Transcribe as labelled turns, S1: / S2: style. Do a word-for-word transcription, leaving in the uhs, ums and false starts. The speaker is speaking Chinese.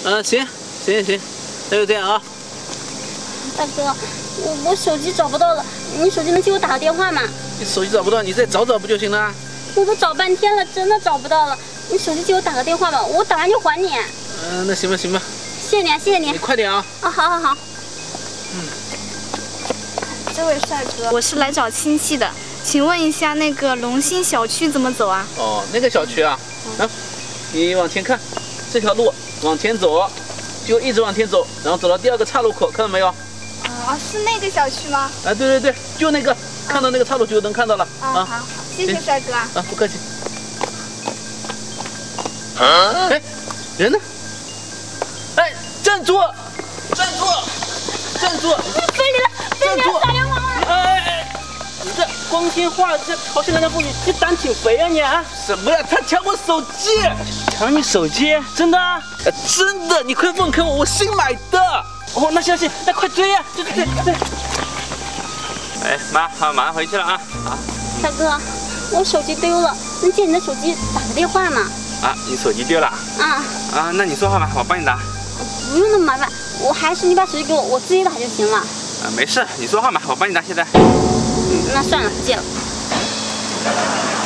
S1: 嗯，行，行行，那就这样啊。
S2: 大哥，我我手机找不到了，你手机能借我打个电话吗？
S1: 你手机找不到，你再找找不就行了？
S2: 我都找半天了，真的找不到了。你手机借我打个电话吧，我打完就还你。
S1: 嗯、呃，那行吧行吧。
S2: 谢谢你啊，谢谢你。
S1: 你快点啊！
S2: 啊，好好好。
S3: 嗯。这位帅哥，我是来找亲戚的，请问一下那个龙兴小区怎么走啊？
S1: 哦，那个小区啊，啊，你往前看，这条路往前走，就一直往前走，然后走到第二个岔路口，看到没有？
S3: 啊，是那个小区吗？
S1: 啊，对对对，就那个，看到那个岔路就能看到了。
S3: 啊，好，谢谢帅哥啊。
S1: 啊，不客气。啊？哎，人呢？哎，站住！站住！站住！
S2: 非礼了，非礼了，打流氓了！
S1: 哎，你这光天化日朝鲜人家妇女，你胆挺肥啊你啊！什么呀？他抢我手机！抢你手机？真的啊？呃，真的，你快放开我，我新买的。哦，那行行，那快追呀！追追追追！
S4: 哎，妈，好，马上回去了啊！好。
S2: 大哥，我手机丢了，能借你的手机打个电话吗？
S4: 啊，你手机丢了？
S2: 啊。
S4: 啊，那你说话吧，我帮你打。
S2: 不用那么麻烦，我还是你把手机给我，我自己打就行了。
S4: 啊，没事，你说话嘛，我帮你打。现在。
S2: 嗯，那算了，不借了。